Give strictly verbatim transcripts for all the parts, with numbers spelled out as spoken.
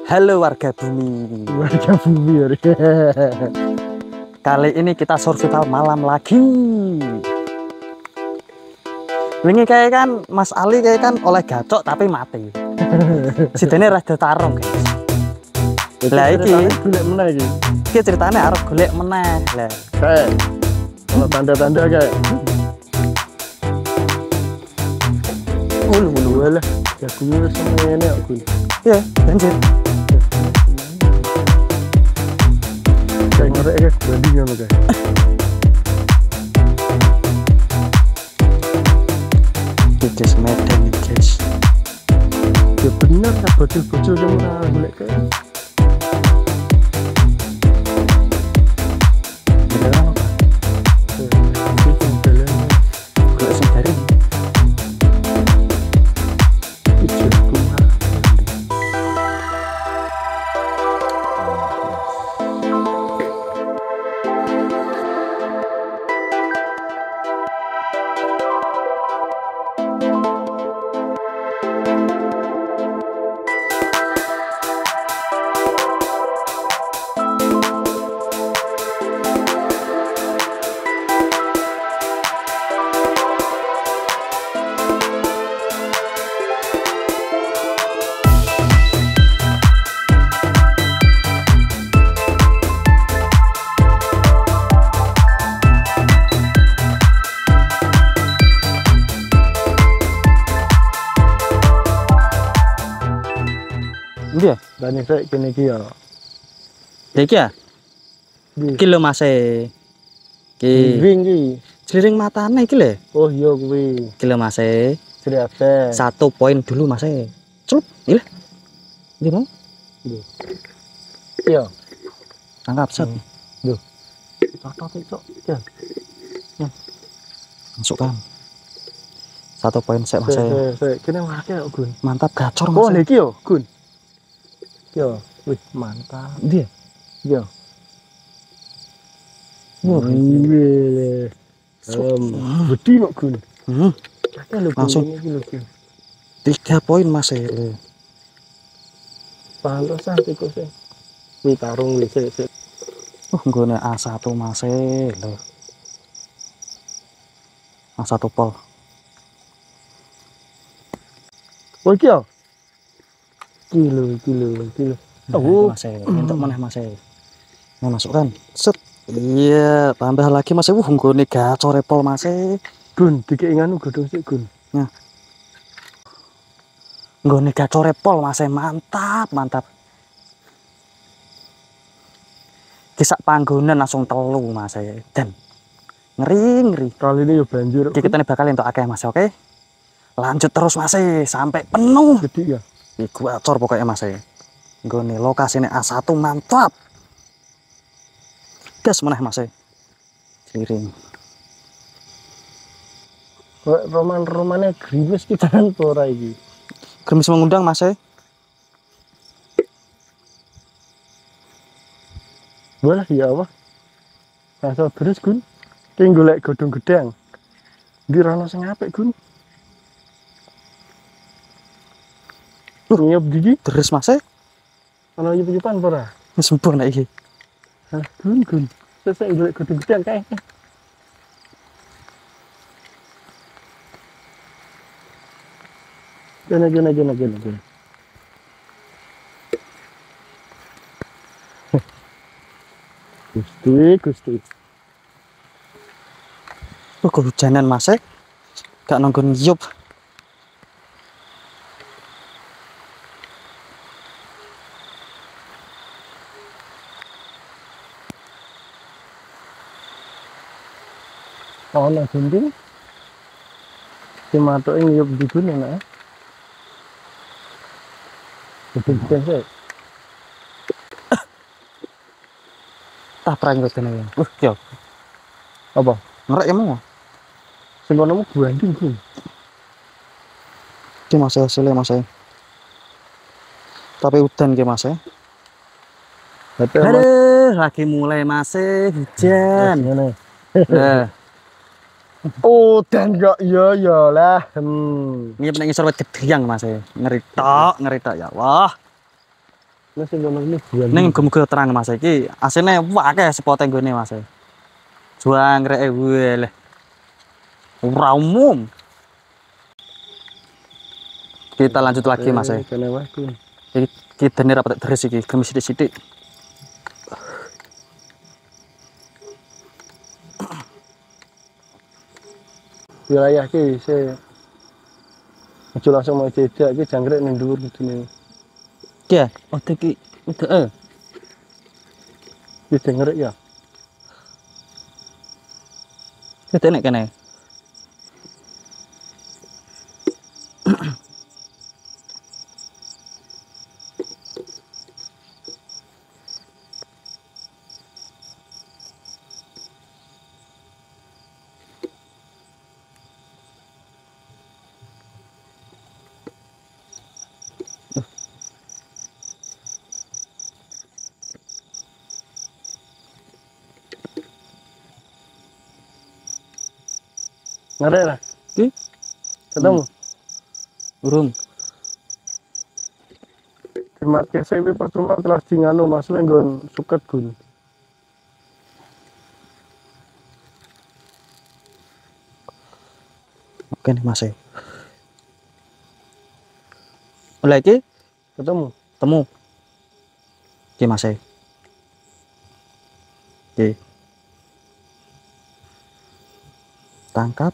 Halo warga bumi. Warga bumi ya. Kali ini kita survival malam lagi. Wingi kayak kan Mas Ali kayak kan oleh gacok tapi mati. Sidene rada tarung, guys. Lah iki golek meneh iki. Iki ceritane arep golek meneh. Lah, Kayak ono tanda-tanda kayak. Ulu-ulu lah. Ya kuwi wis ngene aku. iya, banjir. Kayak ngorek ya, banding ngono kayak. Guys, medan nih guys. Ya bener tak bocil-bocil yang ora golek kayak. Beneran apa? Iki jalan. Golek sing dari. Iki kumah. Iya, Banyak kayak kene iki ya. iki ya. Di Iki lho Mas e. Iki ring iki. jliring matane iki lho. Oh iya kuwi. Iki lho Mas e. Cerita. Satu poin dulu Mas e. Celup, iki lho. Iki mau Iya. tangkap set. Duh. Toto cok. Ya. Masukkan. Satu poin sek Mas e. Sek, kene wae Gun. Mantap gacor Oh, Mas e. iki yo, Gun. Yo, wih, mantap. Iya. Yo. Wah, Wih. Um, gede kok, Gun. Hmm. Kakek lho, Gun. Langsung. Ini lho, Gun. Tiga poin Mas e. lho. Pantesan tikusnya. Wih, tarung wih, sik, sik. Uh, nggone A satu Mas e. lho. A satu pol. Oh, iki yo. Kilo, kilo, kilo. Oh, Mas e. Entuk meneh Mas e. Nah, masukkan. Set. Iya, tambah lagi Mas e. Uh, nggone gacor pol Mas e. Gun, dikek nganu godhong sik, Gun. Nah. Nggone gacor pol Mas e. Mantap, mantap. Kisak panggonan langsung telu Mas e. Dan ngeri, ngeri. Kali ini yo banjir. Iki kita bakal entuk akeh Mas, oke? Lanjut terus Mas e sampai penuh. Gede ya. Iku gacor pokoknya Mas e. Nggone lokasine A satu mantap. Gas meneh Mas e. Ciring. Kok roman-romane grimis kita kan ora iki. Gemis mengundang Mas e. Boleh ya apa? Rasa terus, Gun. Ki golek godhong gedang. Ndi rono sing apik, Gun? Loh, nyop iki Terus Mas e. ana nyup-nyupan apa ora? Wis sembuh nek iki. Hah, Gun, Gun. Sesek golek godhong gedang kae. Gene gene gene gene gene. Gusti, Gusti. Loh, kehujanan Mas e. Gak nonggon yup. Ana gending. Si matoke ngiyup di Gun enak. Godhong gedang sik. Tak perang godone ya. Uh, yo. Apa? Ngerek ya mau. Sing kono mu banding, Gun. Iki Mas e hasilnya Mas e. Tapi udan ki Mas e. Aduh, lagi mulai Mas e hujan. Ngene. Nah, Oh, dan enggak ya ya lah. Hmm. Ini pengen ngisor wet gedhiang Mas e. Ngeritok, ngeritok ya. Wah. Nasi kono ini bulan. Ning muga-muga terang Mas iki asine akeh spote nggone Mas. Juangreke wae leh. Ora umum. Kita lanjut lagi Mas. Eh, kene wae Gun. Iki kidene rapat deres iki, gemis sithik-sithik. Wilayah ki se aja langsung mau jejak ki jangkrik ning dhuwur kudune. Ya, oh iki udah eh. Ki jangkrik ya. Kita nek kene. Ngarep lah. Ki Ketemu. urung. Di market saya percuma kelas di nganu masuk nggon suket Gun. Oke nih Mas. Oleh iki Ketemu. temu. Ki Mas. Ki. Tangkap.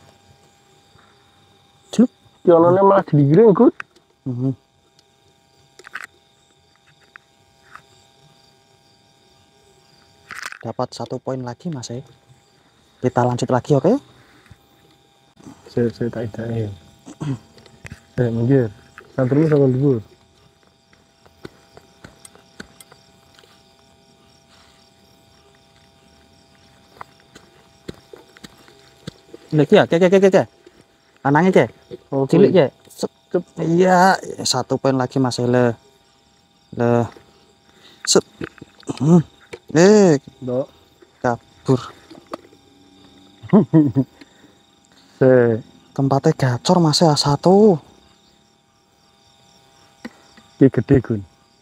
Cuk. Ki onone malah digiring Gun. Mhm. Dapat satu poin lagi Mas. Kita lanjut lagi oke? Saya saya tak idae. Saya minggir. Santrimu sama dhuwur. Lagi ya, ke ke ke ke. Anangnya ke. Oh, Cilik ke. Sep, sep. Iya, satu poin lagi Mas le. Le. Sep. Hmm. Eh, Dok. kabur. Se Tempatnya gacor Mas A satu. ki gede Gun.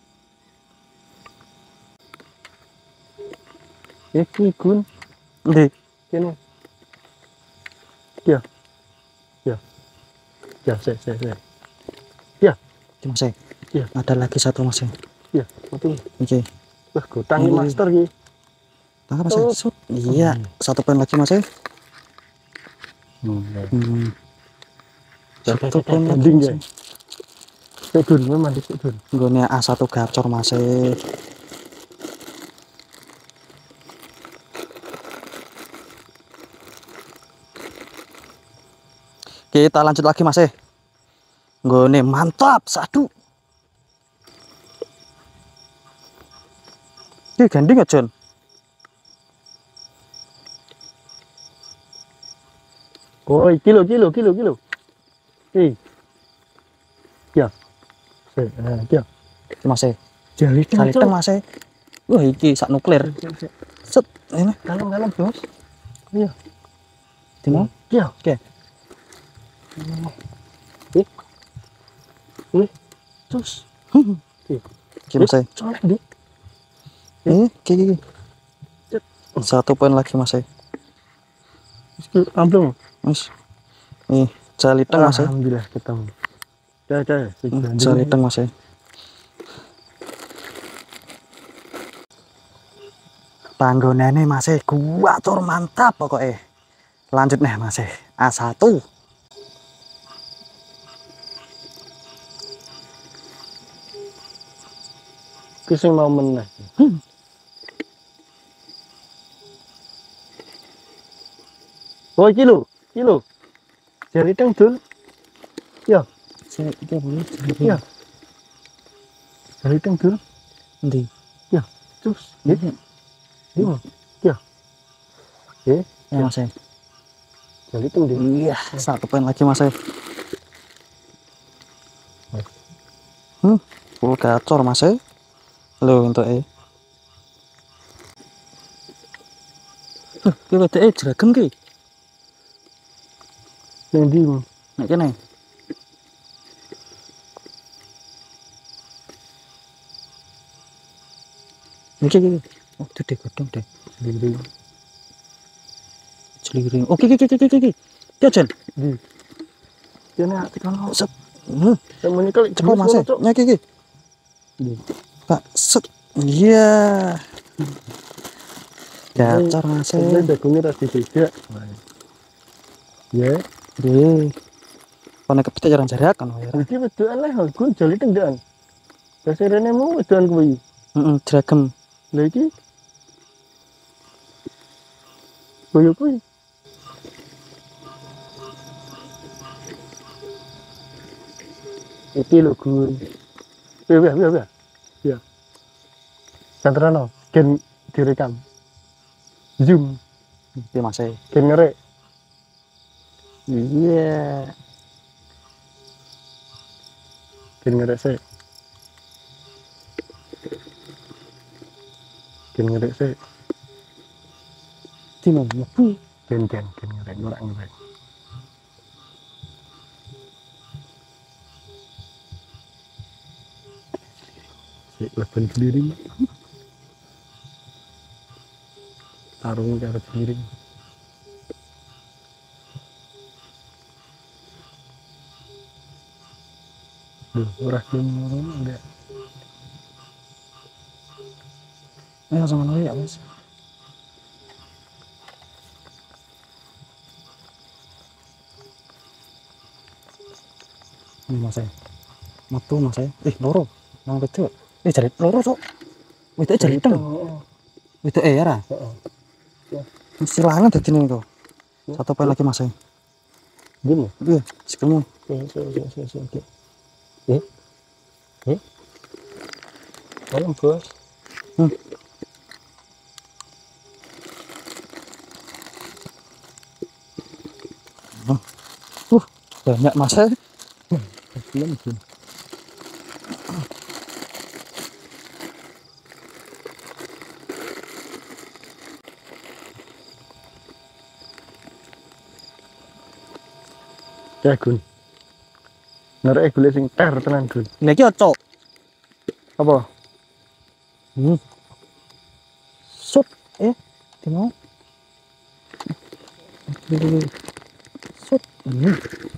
Iki Gun. Ndi? Kene. Ya. Ya. Ya, saya saya saya. Ya. Iki Mas. Iya. Ada lagi satu Mas. Ya, betul. Oke. Wah, gotang Ini. master ki. Tangkap Mas. Oh. Sut. Iya, satu poin lagi Mas. Hmm. Hmm. Satu poin lagi. Mending Mas. ya. Sik Gun, mandi sik Gun. Nggone A satu gacor Mas. Kita lanjut lagi Mas. Nggone mantap satu. Ini gandeng ya John. Oh, kilo kilo kilo kilo. Eh. Ya. Sik, eh, ya. Mas. Jali Saliteng Mas. Wah iki sak nuklir. Set ini. Kalem-kalem, Bos. Iya. Dimau? Iya. Oke. Eh. Eh. Terus. Oke Mas. Soalnya di Ini iki iki. Satu poin lagi Mas. amplung. Mas. Nih, Saliteng Mas. Alhamdulillah ketemu. Dah, dah. Saliteng Mas. Panggonane Mas kuwatur mantap pokoknya. Lanjut nih Mas. A satu. Ki sing mau meneh. Hmm. Oh, kilo, kilo. Jari teng dul. Ya, Saya iki boleh. ya. Jari teng dul. Ndi? Ya, terus. Ya. Ya. Ya. Eh, Ya Mas. jari teng dul. Iya, satu poin lagi Mas. Hmm, full gacor Mas. Lho untuk e. Tuh, ki wedeke jragem ki. Yang di Nek kene. Iki iki. Oh, itu deh godong deh. Dinding. Celiring. Oke iki iki iki iki. Jajan. Di. Kene ati kono. Set. Hmm. Temen iki Cekol Mas. Nya iki iki. Di. Pak, set. Iya. Gacor Mas. Ini dagungnya rada beda. Ya. Nggih. Kono kepethuk jaran-jarak kan ya. Iki wedokan lah, gue jali tendekan. Dasarane mau wedokan kuwi. Heeh, dragem. Lah iki. Koyo kuwi. Iki lho Gun. Ya ya ya ya. Ya. Santrano, gen direkam. Zoom, Piye Mas? gen ngerek. Iya. Gen ngerek sik. Gen ngerek sik. Dino mlebu. Gen gen gen ngerek ora ngerek. Sik leben sendiri. Tarung karo sendiri. Duh, ora gelem ngono enggak. Ayo sama noy ya Mas. Ini Mas. Metu Mas. Eh, loro. Nang wedok. Eh, jari loro, Cuk. Wedok jari teng. Wedok eh ya ra? Heeh. Silangan dadi ning to. Satu poin lagi Mas. Gini. Iya, sikilmu. Oke, oke, oke, oke, oke. Eh? Eh? Tolong, Bos. Hmm. Uh, banyak Mas. Belum, belum. Ya, Gun. Ngerek gule sing ter tenan, Gun. Lah iki oco. Apa? Hmm. Sup, eh, di mau. Sup. Hmm.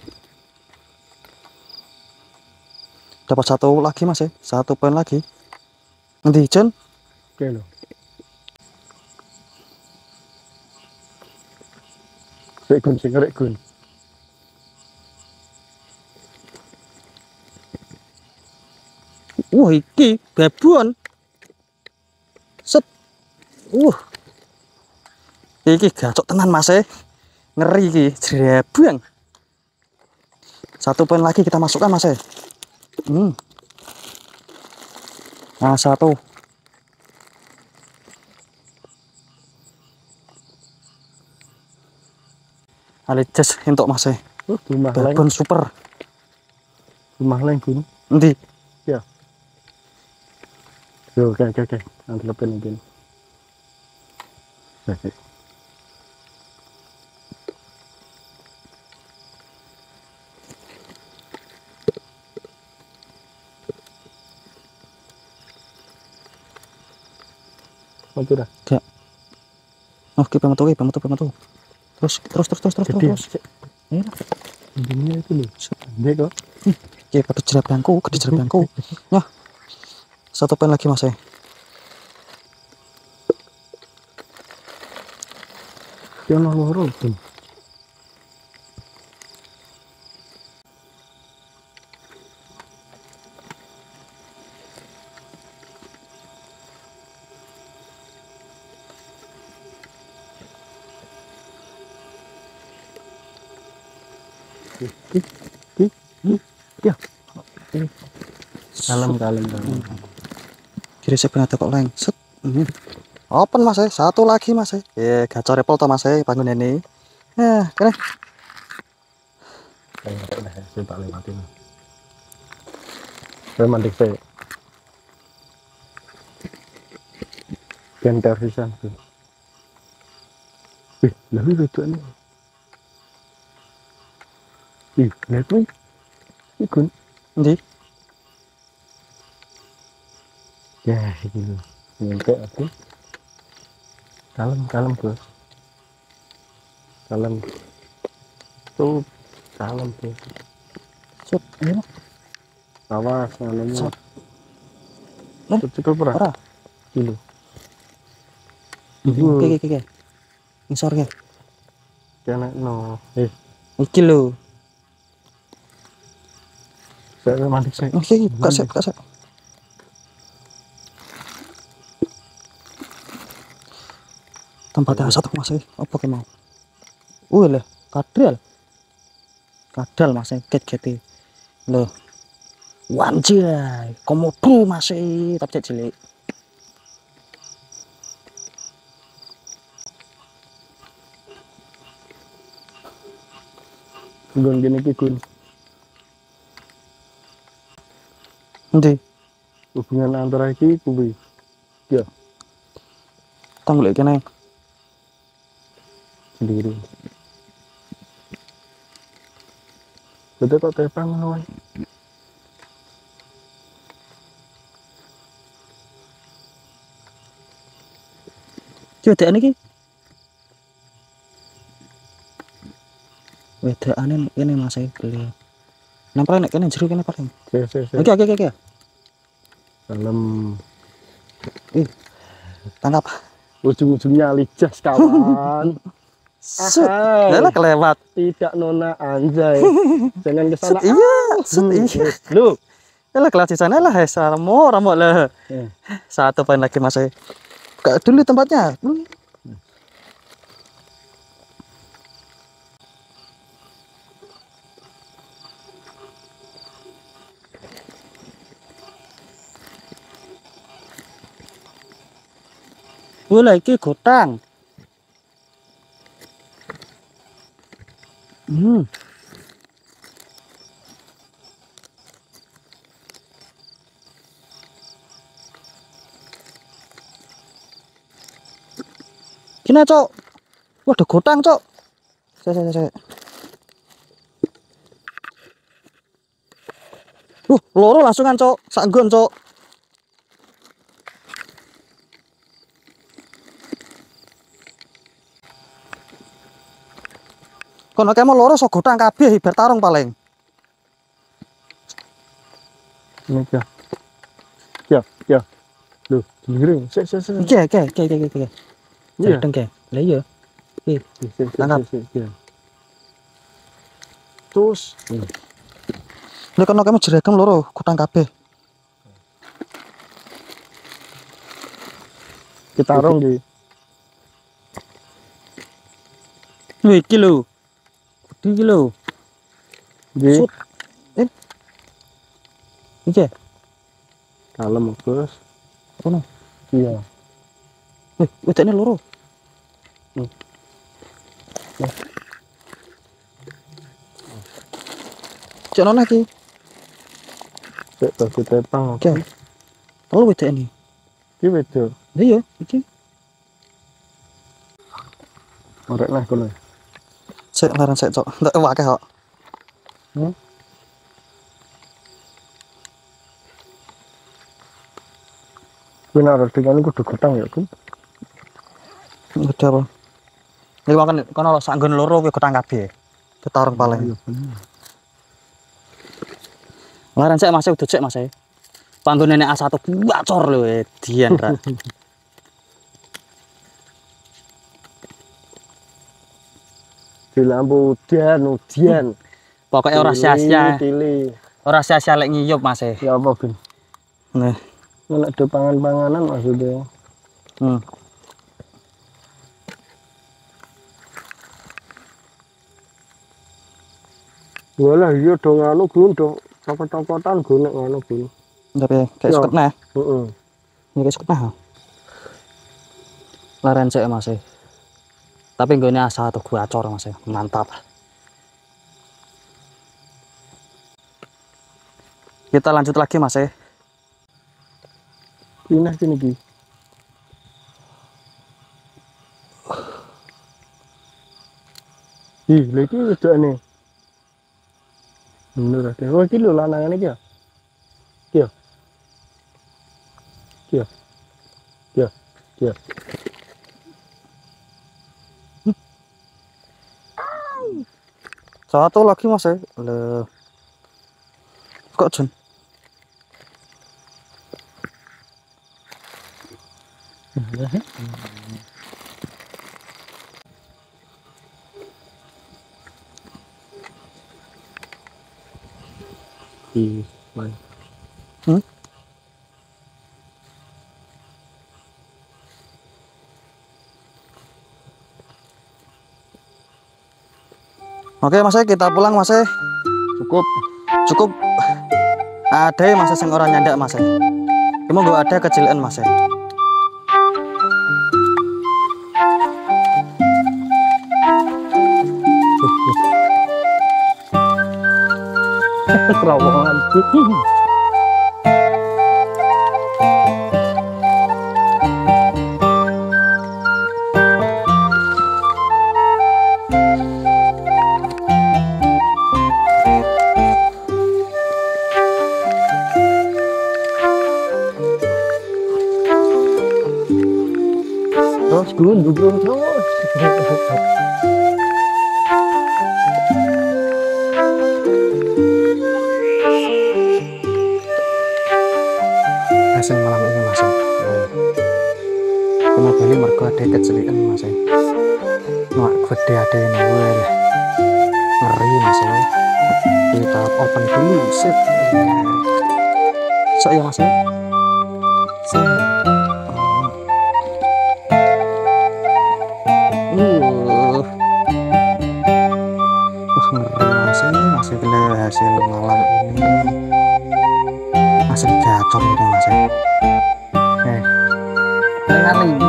Dapat satu lagi Mas ya, satu poin lagi. Nanti Jen. Oke lho. Sik Gun, sing ngerek Gun. Wah, iki babuan. Set. Uh. Iki gacok tenan Mas e. Ngeri iki, jrebuang. Satu poin lagi kita masukkan Mas e. Hmm. Nah, satu. Ali jas entuk Mas e. Oh, rumah lain. Babon super. Rumah lain Gun. Endi? Ya. Yo, oke, oke, oke. Nanti lepen mungkin. Oke. Matu dah. Gak. Oh, kita metu, kita metu, kita metu. Terus, terus, terus, terus, terus, Gede. terus. Ini Ini itu loh. Gede kok. Oke, pada jerabangku, gede jerabangku. Ya. Satu poin lagi Mas e. Dia mau loro Gun. Ki, ki, ki, ya. Kalem, kalem, kalem. Kiri saya pengen kok leng. Set. Hmm. Open Mas e. Satu lagi Mas e. Eh, gacor repol to Mas e, bangun ini. Ya, kene. Kayak dah, saya tak lewatin. Saya mandik saya. Genter pisan tuh. Ih, lalu itu nih. Ih, lihat nih. Ikun. Endi? Ya, gitu. Nyampe aku. Kalem, kalem, Bos. Kalem. Tuh, kalem, Bos. Sut, ayo. Awas, ngalem. Sut. Lan, Cekel ora? ora. Dulu. Oke, oke, oke. Ngisor ya. Kena no. Eh, Iki lho. saya mandi saya. Oke, buka sik, buka sik. Tempatnya satu mas e. Apa ke mau? Wih lah, kadal. Kadal mas e, ket-kete. Loh. Wanjay, komodo mas e, tapi cilik. Gun gini ki Gun. Endi? Hubungan antara iki kuwi. Ya, Tang golek kene. sendiri. Betul kok tepang ngono wae. Ki wedane iki. Wedane kene mas e beli. Nempel nek kene jero kene paling. Sik, sik, sik. Oke, oke, oke. Kalem. Ih. Tangkap. Ujung-ujungnya licas kawan. Sut. Ahai. Lah kelewat. Tidak nona anjay. Jangan ke sana. Sut iya, sut iya. Lu. Lah kelas di sana lah, sarmo ramo lah. Eh. Satu poin lagi mas e. Buka dulu tempatnya. Dulu. Boleh iki gotang. Hmm. Kena, Cok. Waduh, gotang, Cok. Saya, saya, saya. Uh, loro langsungan, Cok. Sanggon, Cok. Kono kemo loro sok gotang kabeh hibar tarung paling. Ini ya. Ya, ya. Loh, jengring. Sik, sik, sik. Iki, iki, iki, iki, iki. Iya. Jadeng, ke. Lah iya. Ih, Sik, sik, tangkap. sik, sik, ya. Terus, Nek kono kemo jeregem loro gotang kabeh. kita rong iki. Wih, iki lho. Gede iki lho. Nggih. Sut. Eh. Iki. Kalem, Bos. Kono. Iya. Wih, wedane loro. Hmm. Lah. Cek nona iki. Sik bagi tepang. Oke. Telu wedane. Iki wedo. Lah iya, iki. Orek lah kono. Sik laran sik, Cok. Entek akeh kok. Hmm. Benar, dengan kudu gotang ya, Gun. Gede apa? Iki makan kono lho sak nggon loro kuwi gotang kabeh. Ketarung paling. Iya, bener. Laran sik Mas, udah cek Mas. Panggone nek A satu bacor lho edian ra. Di lampu udan, udan. Pokoknya ora sia-sia. Pilih. Ora sia-sia lek ngiyup Mas. Ya apa, Gun? Nah, Nek ada pangan-panganan maksudnya. hmm. Walah iya dong anu Gun, dong copot-copotan Gun nek ngono Gun. Tapi kayak Ya. seket nah. Heeh. Ya kayak seket nah. Laran sik Mas. Tapi nggone A satu gacor Mas. Mantap. Kita lanjut lagi Mas. Pindah sini Ki. Ih, lagi wedane. Bener ada. Oh, iki lho lanangane iki ya. Iki ya. Iki ya. Ya, ya. Satu lagi mas ya. Le. Kok Jen? Di mana? Hmm? Oke mas, kita pulang mas. Cukup. Cukup. Ada mas sing ora nyandak mas. Cuma gak ada kecilian mas. Terowongan. Terus gun, gun terus. Hasil malam ini mas. Cuma beli mergo ada kecilian mas. Nggak gede ada ini well. Ngeri mas. Kita open dulu sip. So ya mas. Sip. Uh. Wah ngeri mas. Masih gila hasil malam ini. Masih gacor gitu mas. Eh, Dengan